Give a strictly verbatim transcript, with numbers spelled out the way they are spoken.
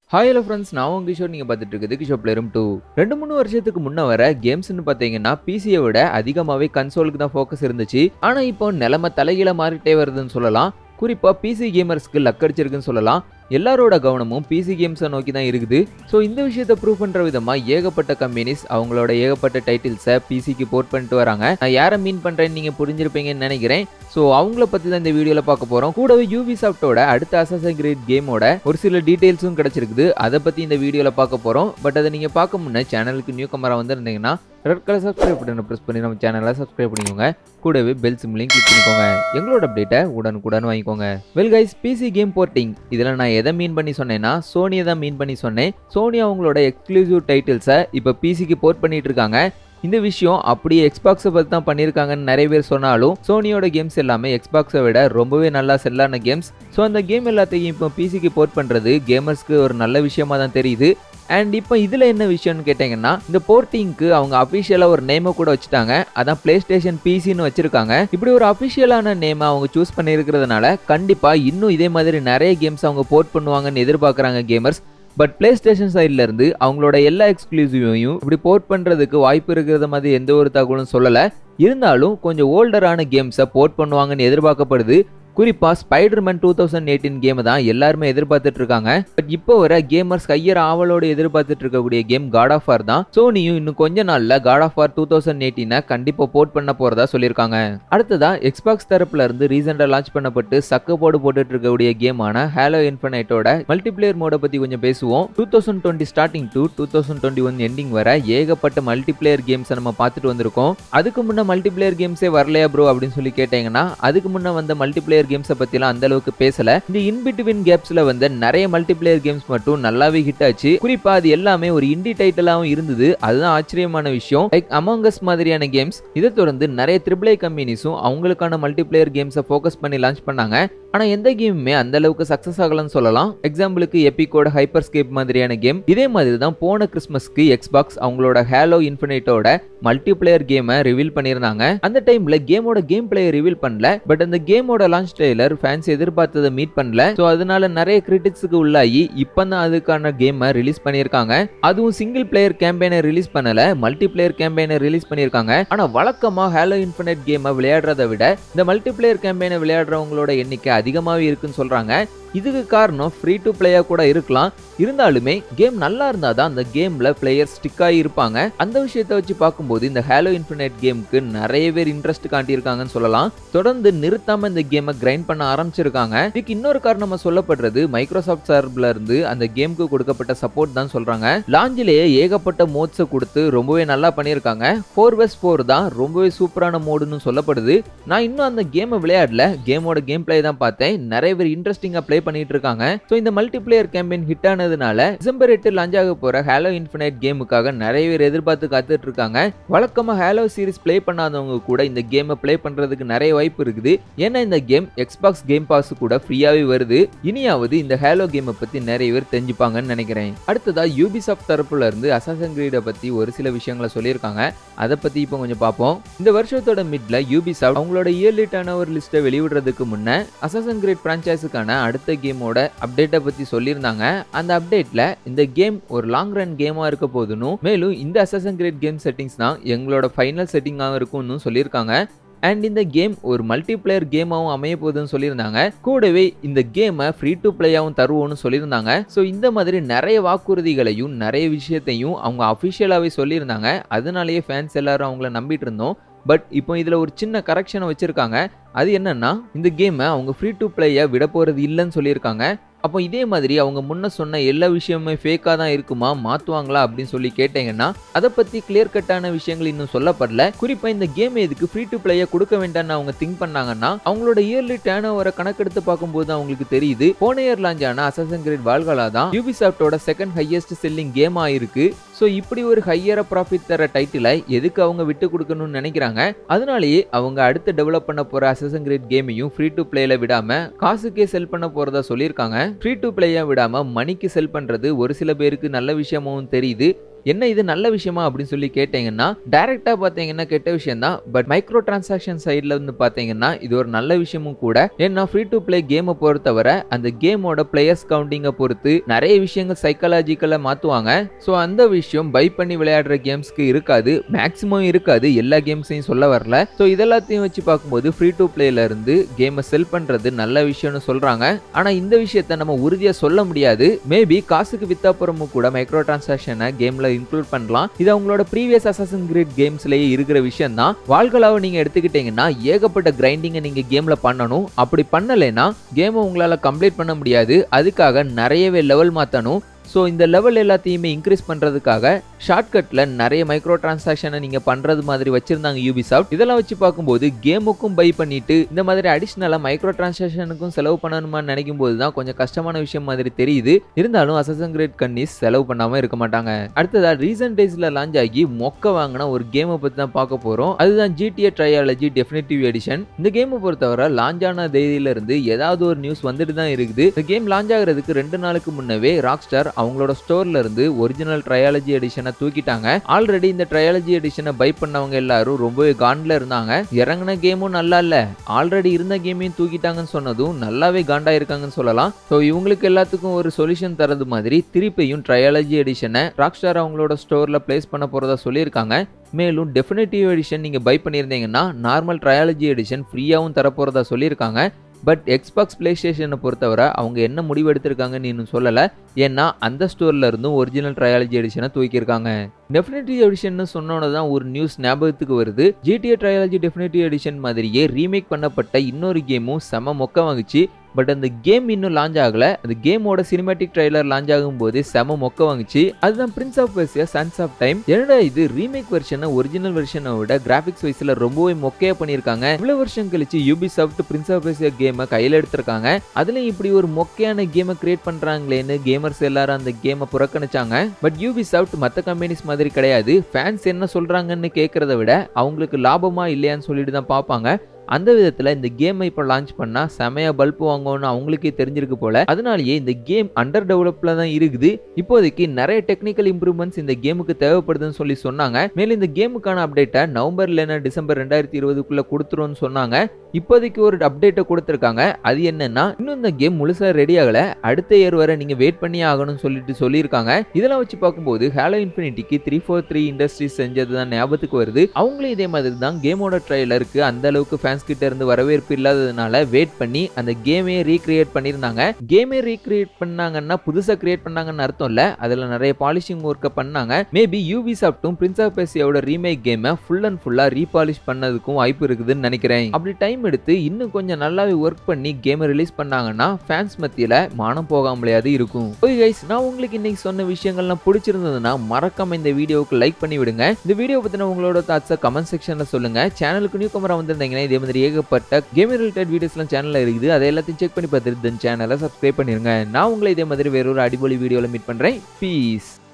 Hi hello friends, நான் உங்க கிஷோர். நீங்கள் பார்த்துட்டு இருக்குது கிஷோர் பிளேரும் டூ. ரெண்டு மூணு வருஷத்துக்கு முன்ன வர கேம்ஸ்னு பார்த்தீங்கன்னா பிசியை விட அதிகமாகவே கன்சோலுக்கு தான் ஃபோக்கஸ் இருந்துச்சு. ஆனால் இப்போ நிலைமை தலைகீழ மாறிட்டே வருதுன்னு சொல்லலாம். குறிப்பாக பிசி கேமர்ஸ்க்கு லக் அடிச்சிருக்குன்னு சொல்லலாம். எல்லாரோட கவனமும் பிசி கேம்ஸை நோக்கி தான் இருக்குது. ஸோ இந்த விஷயத்தை ப்ரூவ் பண்ணுற விதமாக ஏகப்பட்ட கம்பெனிஸ் அவங்களோட ஏகப்பட்ட டைட்டில்ஸை பிசிக்கு போர்ட் பண்ணிட்டு வராங்க. நான் யாரை மீன் பண்ணுறேன்னு நீங்கள் புரிஞ்சிருப்பீங்கன்னு நினைக்கிறேன். ஸோ அவங்கள பற்றி தான் இந்த வீடியோவில் பார்க்க போகிறோம். கூடவே யூபிசாஃப்டோட அடுத்த அசாசின் கிரீட் கேமோட ஒரு சில டீட்டெயில்ஸும் கிடச்சிருக்குது. அதை பற்றி இந்த வீடியோவில் பார்க்க போகிறோம். பட் அதை நீங்கள் பார்க்க முன்னே சேனலுக்கு நியூ கமராக வந்துருந்தீங்கன்னா ரெட் கலர் சப்ஸ்கிரைப் பட்டனை ப்ரெஸ் பண்ணி நம்ம சேனலை சப்ஸ்கிரைப் பண்ணிக்கோங்க. கூடவே பெல் சிம்லையும் கிளிக் பண்ணிக்கோங்க. எங்களோட அப்டேட்டை உடனுக்குடன் வாங்கிக்கோங்க. Well guys, PC game porting இதில் நான் எதை மீன் பண்ணி சொன்னேன்னா சோனியை தான் மீன் பண்ணி சொன்னேன். சோனி அவங்களோட எக்ஸ்க்ளூசிவ் டைட்டில்ஸை இப்போ பிசிக்கு போர்ட் பண்ணிட்டு இருக்காங்க. இந்த விஷயம் அப்படியே எக்ஸ்பாக்ஸை பற்றி தான் பண்ணியிருக்காங்கன்னு நிறைய பேர் சொன்னாலும் சோனியோட கேம்ஸ் எல்லாமே எக்ஸ்பாக்ஸை விட ரொம்பவே நல்லா செல்லான கேம்ஸ். ஸோ அந்த கேம் எல்லாத்தையும் இப்போ பிசிக்கு போர்ட் பண்ணுறது கேமர்ஸ்க்கு ஒரு நல்ல விஷயமா தான் தெரியுது. அண்ட் இப்போ இதில் என்ன விஷயம்னு கேட்டிங்கன்னா, இந்த போர்ட்டிங்க்கு அவங்க அஃபிஷியலாக ஒரு நேமை கூட வச்சுட்டாங்க. அதான் பிளே ஸ்டேஷன் பிசின்னு வச்சுருக்காங்க. இப்படி ஒரு அஃபிஷியலான நேமை அவங்க சூஸ் பண்ணியிருக்கிறதுனால கண்டிப்பாக இன்னும் இதே மாதிரி நிறைய கேம்ஸ் அவங்க போர்ட் பண்ணுவாங்கன்னு எதிர்பார்க்குறாங்க கேமர்ஸ். பட் பிளே ஸ்டேஷன் சைட்ல இருந்து அவங்களோட எல்லா எக்ஸ்க்ளூசிவையும் இப்படி போர்ட் பண்றதுக்கு வாய்ப்பு இருக்கிறத மாதிரி எந்த ஒரு தகவலும் சொல்லலை. இருந்தாலும் கொஞ்சம் ஓல்டரான கேம்ஸை போர்ட் பண்ணுவாங்கன்னு எதிர்பார்க்கப்படுது. குறிப்பா Spiderman two thousand eighteen game தான் எல்லாருமே எதிர்பார்த்துட்டு இருக்காங்க. பட் இப்போ வர கேமர்ஸ் கையர் ஆவலோட எதிர்பார்த்துட்டு இருக்கக்கூடிய கேம் காட் ஆஃப் வார் தான். சோனியும் இன்னும் கொஞ்ச நாள்ல God of War two thousand எயிட்டீனை கண்டிப்பா போர்ட் பண்ண போறதா சொல்லியிருக்காங்க. அடுத்ததா எக்ஸ்பாக்ஸ் தரப்புல இருந்து ரீசெண்டா லான்ச் பண்ணப்பட்டு சக்க போர்டு போட்டுட்டு இருக்கக்கூடிய கேமான ஹேலோ இன்ஃபினைட்டோட மல்டிபிளேயர் மோட பத்தி கொஞ்சம் பேசுவோம். Two thousand twenty starting to two thousand twenty one ending வர ஏகப்பட்ட மல்டிபிளேயர் கேம்ஸ் நம்ம பார்த்துட்டு வந்திருக்கோம். அதுக்கு முன்ன மல்டிபிளேயர் கேம்ஸே வரலையா ப்ரோ அப்படின்னு சொல்லி கேட்டீங்கன்னா, அதுக்கு முன்ன வந்த மல்டிபிளேயர் கேம்ஸை பத்திலாம் அந்த அளவுக்கு பேசல. இந்த இன்பிட்வீன் கேப்ஸ்ல வந்த நிறைய மல்டிபிளேயர் கேம்ஸ் மட்டும் நல்லாவே ஹிட் ஆச்சு. குறிப்பா அது எல்லாமே ஒரு இண்டி டைட்டிலாவும் இருந்தது. அதுதான் ஆச்சரியமான விஷயம். லைக் அமாங் அஸ் மாதிரியான கேம்ஸ். இதை தொடர்ந்து நிறைய ட்ரிபிள் ஏ கம்பெனிஸும் அவங்களுக்கான மல்டிபிளேயர் கேம்ஸை ஃபோக்கஸ் பண்ணி லான்ச் பண்ணாங்க. ஆனா எந்த கேமுமே அந்த அளவுக்கு சக்சஸ் ஆகலன்னு சொல்லலாம். எக்ஸாம்பிளுக்கு எபிக்கோட ஹைப்பர் ஸ்கேப் மாதிரியான கேம். இதே மாதிரி தான் போன கிறிஸ்மஸ்க்கு எக்ஸ்பாக்ஸ் அவங்களோட ஹேலோ இன்ஃபினைட்டோட மல்டிபிளேயர் கேமை ரிவீல் பண்ணியிருந்தாங்க. அந்த டைம்ல கேமோட கேம் பிளேயை ரிவீல் பண்ணல. பட் அந்த கேமோட லான்ச் ட்ரெய்லர் ஃபேன்ஸ் எதிர்பார்த்ததை மீட் பண்ணல. சோ அதனால நிறைய கிரிட்டிக்ஸ்க்கு உள்ளாகி இப்பதான் அதுக்கான கேமை ரிலீஸ் பண்ணியிருக்காங்க. அதுவும் சிங்கிள் பிளேயர் கேம்பெயினை ரிலீஸ் பண்ணல, மல்டி பிளேயர் கேம்பெயினை ரிலீஸ் பண்ணியிருக்காங்க. ஆனா வழக்கமா ஹேலோ இன்ஃபினைட் கேமை விளையாடுறதை விட இந்த மல்டி பிளேயர் கேம்பெயினை விளையாடுறவங்களோட எண்ணிக்கை அதிகமாகவே இருக்குன்னு சொல்றாங்க. இதுக்கு காரணம் ஃப்ரீ டு பிளேயா கூட இருக்கலாம். இருந்தாலுமே கேம் நல்லா இருந்தா தான் அந்த கேம்ல பிளேயர் ஸ்டிக் ஆகி இருப்பாங்க. அந்த விஷயத்தை வச்சு பார்க்கும்போது இந்த ஹேலோ இன்ஃபினைட் கேமுக்கு நிறைய பேர் இன்ட்ரெஸ்ட் காட்டியிருக்காங்கன்னு சொல்லலாம். தொடர்ந்து நிறுத்தாம இந்த கேமை கிரைண்ட் பண்ண ஆரம்பிச்சிருக்காங்க. இதுக்கு இன்னொரு காரணமா சொல்லப்படுறது மைக்ரோசாஃப்ட் சார்பில் இருந்து அந்த கேமுக்கு கொடுக்கப்பட்ட சப்போர்ட் தான் சொல்றாங்க. லாஞ்சிலேயே ஏகப்பட்ட மோட்ஸை கொடுத்து ரொம்பவே நல்லா பண்ணியிருக்காங்க. ஃபோர் வெஸ் ஃபோர் தான் ரொம்பவே சூப்பரான மோடுன்னு சொல்லப்படுது. நான் இன்னும் அந்த கேமை விளையாடல, கேமோட கேம் பிளே தான் பார்த்தேன். நிறைய பேர் இன்ட்ரெஸ்டிங்கா பிளே பண்ணிட்டு இருக்காங்க. சோ இந்த மல்டிபிளேயர் கேம்பெயின் ஹிட் ஆனதுனால டிசம்பர் எட்டு லான்ச் ஆக போற ஹேலோ இன்ஃபினைட் கேமுக்காக நிறைய பேர் எதிர்பார்த்து காத்துட்டு இருக்காங்க. வழக்கமா ஹேலோ சீரிஸ் பிளே பண்ணாதவங்க கூட இந்த கேமை பிளே பண்றதுக்கு நிறைய வாய்ப்பு இருக்குது. ஏன்னா இந்த கேம் எக்ஸ்பாக்ஸ் கேம் பாஸ் கூட ஃப்ரீயாவே வருது. இனியாவது இந்த ஹேலோ கேமை பத்தி நிறைய பேர் தெரிஞ்சுப்பாங்கன்னு நினைக்கிறேன். அடுத்ததா யூபிசாஃப்ட் தரப்புல இருந்து அசாசின் கிரீட பத்தி ஒரு சில விஷயங்களை சொல்லியிருக்காங்க. அதை பத்தி இப்போ கொஞ்சம் பார்ப்போம். இந்த வருஷத்தோட மிட்ல யூபிசாஃப்ட் அவங்களோட இயர்லி டர்ன் ஓவர் லிஸ்ட்டை வெளியிடுறதுக்கு முன்ன அசாசின் கிரீட் பிரான்ச்சைஸுக்கான அடுத்த கேமோட அப்டேட்டை பத்தி சொல்லியிருந்தாங்க. அந்த அப்டேட்ல இந்த கேம் ஒரு லாங் ரன் கேமா இருக்க போதுன்னு, மேலும் இந்த அசாசின் கிரீட் கேம் செட்டிங்ஸ் தான் எங்களோட ஃபைனல் செட்டிங்காக இருக்கும்னு சொல்லியிருக்காங்க. அண்ட் இந்த கேம் ஒரு மல்டிபிளேயர் கேமாவும் அமைய போகுதுன்னு சொல்லியிருந்தாங்க. கூடவே இந்த கேமை ஃப்ரீ டு பிளேயாவும் தருவோம்னு சொல்லியிருந்தாங்க. ஸோ இந்த மாதிரி நிறைய வாக்குறுதிகளையும் நிறைய விஷயத்தையும் அவங்க அஃபிஷியலாகவே சொல்லியிருந்தாங்க. அதனாலேயே ஃபேன்ஸ் எல்லாரும் அவங்கள நம்பிட்டு இருந்தோம். பட் இப்போ இதில் ஒரு சின்ன கரெக்ஷனை வச்சிருக்காங்க. அது என்னன்னா, இந்த கேமை அவங்க ஃப்ரீ டு பிளேயை விட போறது இல்லைன்னு சொல்லியிருக்காங்க. அப்போ இதே மாதிரி அவங்க முன்ன சொன்ன எல்லா விஷயமுமே ஃபேக்காக தான் இருக்குமா, மாற்றுவாங்களா அப்படின்னு சொல்லி கேட்டீங்கன்னா அதை பற்றி கிளியர் கட்டான விஷயங்கள் இன்னும் சொல்லப்படல. குறிப்பாக இந்த கேம் எதுக்கு ஃப்ரீ டு பிளேயை கொடுக்க வேண்டாம்னு அவங்க திங்க் பண்ணாங்கன்னா அவங்களோட இயர்லி டர்ன் ஓவரை கணக்கெடுத்து பார்க்கும்போது அவங்களுக்கு தெரியுது போன இயர் லான்ச் ஆன அசாசின் கிரீட் வால்ஹாலா தான் யூபிசாஃப்டோட செகண்ட் ஹையஸ்ட் செல்லிங் கேம் ஆயிருக்கு. ஸோ இப்படி ஒரு ஹையர ப்ராஃபிட் தர டைட்டிலை எதுக்கு அவங்க விட்டு கொடுக்கணும்னு நினைக்கிறாங்க. அதனாலேயே அவங்க அடுத்து டெவலப் பண்ண போற அசாசின் கிரீட் கேமையும் ஃப்ரீ டு பிளேல விடாம காசுக்கே செல் பண்ண போறதா சொல்லியிருக்காங்க. ஃப்ரீ டு பிளேயா விடாம மணிக்கு செல் பண்றது ஒரு சில பேருக்கு நல்ல விஷயமும் தெரியுது. என்ன இது நல்ல விஷயமா அப்படின்னு சொல்லி கேட்டீங்கன்னா டைரக்டா பாத்தீங்கன்னா கெட்ட விஷயம் தான். பட் மைக்ரோ டிரான்சாக்ஷன் சைட்ல இருந்து பாத்தீங்கன்னா இது ஒரு நல்ல விஷயமும் கூட. ஏன்னா ஃப்ரீ டு பிளே கேமை பொறுத்தவரை அந்த கேமோட பிளேயர்ஸ் கவுண்டிங்கை பொறுத்து நிறைய விஷயங்கள் சைக்காலஜிக்கலா மாத்துவாங்க. ஸோ அந்த விஷயம் பை பண்ணி விளையாடுற கேம்ஸ்க்கு இருக்காது, மேக்ஸிமம் இருக்காது. எல்லா கேம்ஸையும் சொல்ல வரல. ஸோ இதெல்லாத்தையும் வச்சு பார்க்கும்போது ஃப்ரீ டு பிளேல இருந்து கேமை செல் பண்றது நல்ல விஷயம்னு சொல்றாங்க. ஆனா இந்த விஷயத்த நம்ம உறுதியா சொல்ல முடியாது. மேபி காசுக்கு வித்தாப்புறமும் கூட மைக்ரோ டிரான்சாக்ஷனை கேம்ல இன்க்ளூட் பண்ணலாம். இது அவங்களோட ப்ரீவியஸ் அசாசின் கிரீட் கேம்ஸ்லயே இருக்கிற விஷயம் தான். வால்களாவை நீங்க எடுத்துக்கிட்டீங்கன்னா ஏகப்பட்ட கிரைண்டிங்கை நீங்க கேம்ல பண்ணணும். அப்படி பண்ணலைன்னா கேமை உங்களால கம்ப்ளீட் பண்ண முடியாது. அதுக்காக நிறையவே லெவல் மாத்தணும். ஸோ இந்த லெவல் எல்லாத்தையுமே இன்க்ரீஸ் பண்ணுறதுக்காக ஷார்ட்கட்டில் நிறைய மைக்ரோ டிரான்சாக்ஷனை நீங்கள் பண்ணுறது மாதிரி வச்சிருந்தாங்க யூபிசாஃப்ட். இதெல்லாம் வச்சு பார்க்கும்போது கேமுக்கும் பை பண்ணிட்டு இந்த மாதிரி அடிஷ்னலாக மைக்ரோ டிரான்சாக்ஷனுக்கும் செலவு பண்ணணுமான்னு நினைக்கும் போது தான் கொஞ்சம் கஷ்டமான விஷயம் மாதிரி தெரியுது. இருந்தாலும் அசாசின் கிரீட் கன்னிஸ் செலவு பண்ணாமல் இருக்க மாட்டாங்க. அடுத்ததா ரீசன்ட் டேஸில் லான்ச் ஆகி மொக்க வாங்கின ஒரு கேமை பற்றி தான் பார்க்க போகிறோம். அதுதான் ஜிடிஏ ட்ரையாலஜி டெஃபினிட்டிவ் எடிஷன். இந்த கேமை பொறுத்தவரை லான்ச் ஆன தேதியிலிருந்து ஏதாவது ஒரு நியூஸ் வந்துட்டு தான் இருக்குது. இந்த கேம் லான்ச் ஆகிறதுக்கு ரெண்டு நாளுக்கு முன்னவே ராக்ஸ்டார் அவங்களோட ஸ்டோர்ல இருந்து ஒரிஜினல் ட்ரையாலஜி எடிஷனை தூக்கிட்டாங்க. ஆல்ரெடி இந்த ட்ரையாலஜி எடிஷனை பை பண்ணவங்க எல்லாரும் ரொம்பவே காண்ட்ல இருந்தாங்க. இறங்கின கேமும் நல்லா இல்ல, ஆல்ரெடி இருந்த கேமையும் தூக்கிட்டாங்கன்னு சொன்னதும் நல்லாவே காண்டா இருக்காங்கன்னு சொல்லலாம். ஸோ இவங்களுக்கு எல்லாத்துக்கும் ஒரு சொல்யூஷன் தரது மாதிரி திருப்பியும் ட்ரையாலஜி எடிஷனை ராக்ஸ்டார் அவங்களோட ஸ்டோர்ல பிளேஸ் பண்ண போறதா சொல்லியிருக்காங்க. மேலும் டெஃபினிட்டிவ் எடிஷன் நீங்க பை பண்ணியிருந்தீங்கன்னா நார்மல் ட்ரையாலஜி எடிஷன் ஃப்ரீயாகவும் தரப்போறதா சொல்லியிருக்காங்க. பட் எக்ஸ்பாக்ஸ் பிளே ஸ்டேஷனை பொறுத்தவரை அவங்க என்ன முடிவு எடுத்திருக்காங்கன்னு இன்னும் சொல்லலை. ஏன்னா அந்த ஸ்டோர்ல இருந்தும் ஒரிஜினல் ட்ரையாலஜி எடிஷனை தூக்கியிருக்காங்க. டெஃபினிட்டிவ் எடிஷன் சொன்னோன்னு தான் ஒரு நியூஸ் ஞாபகத்துக்கு வருது. ஜிடிஏ ட்ரையாலஜி டெஃபினிட்டிவ் எடிஷன் மாதிரியே ரீமேக் பண்ணப்பட்ட இன்னொரு கேமும் செம மொக்க வாங்குச்சு. பட் அந்த கேம் இன்னும் லான்ச் ஆகல. அந்த கேமோட சினிமேட்டிக் ட்ரைலர் லான்ச் ஆகும் போது செம மொக்க வாங்குச்சு. அதுதான் Prince of Persia Sands of Time. என்னடா இது ரீமேக் வெர்ஷனை ஒரிஜினல் வெர்ஷனை விட கிராபிக்ஸ் வைஸ்ல ரொம்பவே மொக்கையா பண்ணிருக்காங்க. இவ்வளவு வருஷம் கழிச்சு யூபிசாஃப்ட் பிரின்ஸ் ஆஃப் பெர்சியா கேமை கையில எடுத்திருக்காங்க. அதுலயும் இப்படி ஒரு மொக்கையான கேமை கிரியேட் பண்றாங்களேன்னு கேமர்ஸ் எல்லாரும் அந்த கேமை புறக்கணிச்சாங்க. பட் யூபிசாஃப்ட் மற்ற கம்பெனிஸ் மாதிரி கிடையாது. ஃபேன்ஸ் என்ன சொல்றாங்கன்னு கேட்கறத விட அவங்களுக்கு லாபமா இல்லையான்னு சொல்லிட்டு தான் பார்ப்பாங்க. அந்த விதத்துல இந்த கேமை இப்போ லான்ச் பண்ணா செமையா பல்ப் வாங்கும்னு அவங்களுக்கே தெரிஞ்சிருக்கு போல. அதனாலேயே இந்த கேம் அண்டர் டெவலப்ல தான் இருக்குது. இப்போதைக்கு நிறைய டெக்னிக்கல் இம்ப்ரூவ்மெண்ட்ஸ் இந்த கேமுக்கு தேவைப்படுதுன்னு சொல்லி சொன்னாங்க. மேலும் இந்த கேமுக்கான அப்டேட்டை நவம்பர் இல்லைன்னா டிசம்பர் ரெண்டாயிரத்தி இருபதுக்குள்ள கொடுத்துருவோம்னு சொன்னாங்க. இப்போதைக்கு ஒரு அப்டேட்டை கொடுத்துருக்காங்க. அது என்னன்னா இன்னும் இந்த கேம் முழுசா ரெடி ஆகல, அடுத்த இயர் வரை நீங்க வெயிட் பண்ணி ஆகணும்னு சொல்லிட்டு சொல்லியிருக்காங்க. இதெல்லாம் வச்சு பார்க்கும்போது ஹாலோ இன்ஃபினிட்டிக்கு த்ரீ ஃபோர் த்ரீ இண்டஸ்ட்ரீஸ் செஞ்சது தான் ஞாபகத்துக்கு வருது. அவங்களும் இதே மாதிரி தான் கேமோட ட்ரைலருக்கு அந்த அளவுக்கு ஃபேன்ஸ் கிட்ட இருந்து வரவேற்பு இல்லாததுனால வெயிட் பண்ணி அந்த கேமே ரீக்ரியேட் பண்ணியிருந்தாங்க. கேமே ரீக்ரியேட் பண்ணாங்கன்னா புதுசா கிரியேட் பண்ணாங்கன்னு அர்த்தம் இல்ல, அதுல நிறைய பாலிஷிங் ஒர்க்கை பண்ணாங்க. மேபி யூபிசாஃப்ட்டும் பிரின்ஸ் ஆஃப் பெர்சியாவோட ரீமேக் கேமை ஃபுல் அண்ட் ஃபுல்லா ரீபாலிஷ் பண்ணதுக்கும் வாய்ப்பு இருக்குதுன்னு நினைக்கிறேன். அப்படி டைம் எடுத்து இன்னும் கொஞ்சம் நல்லாவே ஒர்க் பண்ணி கேமை ரிலீஸ் பண்ணாங்கன்னா ஃபேன்ஸ் மத்தியில மானம் போகாமலையாவது இருக்கும். ஓகே கைஸ், நான் உங்களுக்கு இன்னைக்கு சொன்ன விஷயங்கள்லாம் பிடிச்சிருந்ததுன்னா மறக்காம இந்த வீடியோவுக்கு லைக் பண்ணி விடுங்க. இந்த வீடியோ பத்தின உங்களோட தாட்ஸை கமெண்ட் செக்ஷன்ல சொல்லுங்க. சேனலுக்கு நியூ கமரா வந்திருந்தீங்கன்னா இதே மாதிரி ஏகப்பட்ட கேமிங் ரிலேட்டட் வீடியோஸ்லாம் சேனல்ல இருக்குது. அதை எல்லாத்தையும் செக் பண்ணி பார்த்துட்டு சேனலை சப்ஸ்கிரைப் பண்ணிருங்க. நான் உங்களை இதே மாதிரி வேற ஒரு அடிப்பொலி வீடியோல மீட் பண்றேன். பீஸ்.